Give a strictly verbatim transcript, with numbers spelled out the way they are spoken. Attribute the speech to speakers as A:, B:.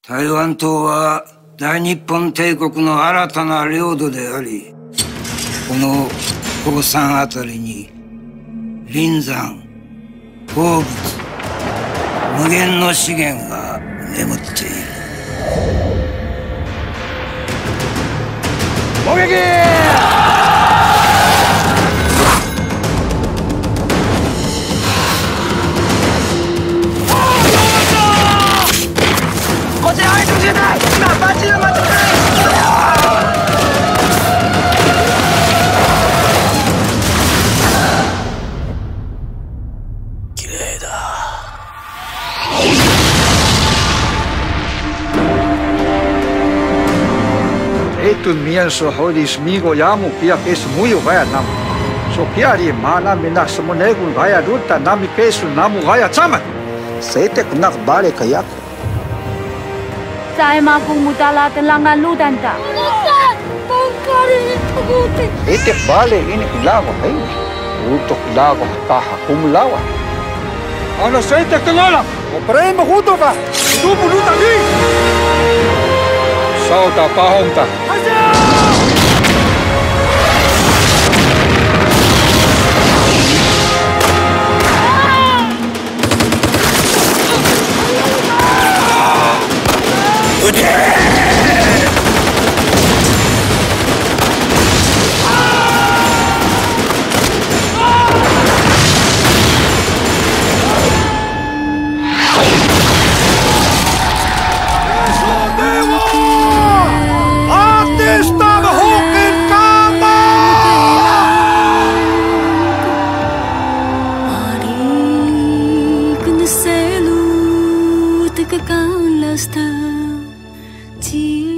A: 台湾島は大日本帝国の新たな領土であり、この高山あたりに林山、鉱物、無限の資源が眠っている。攻撃！こちら海上自衛隊、今バチの待ちください。綺麗だ。
B: Itu mian so hodis migo yamu pia kesu muyo gaya namu. So piari mana mina semonegun gaya ruta nami kesu namu gaya sama. Sete kunak bale kayaku.
C: Saya maku mutala telangan ludan ta.
B: Ete bale ini kulawa hai. Utok lawa kaha kumulawa. Ano sete kanola. Oprema huto ka. Tubu luta ni. Sauta pahonta.
C: Kau lasta,